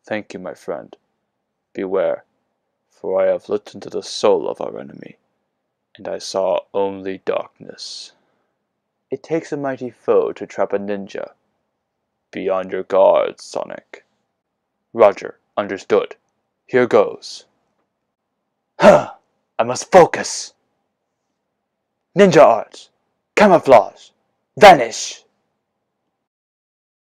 Thank you, my friend. Beware, for I have looked into the soul of our enemy, and I saw only darkness. It takes a mighty foe to trap a ninja. Be on your guard, Sonic. Roger, understood. Here goes. Huh! I must focus! Ninja arts! Camouflage! Vanish!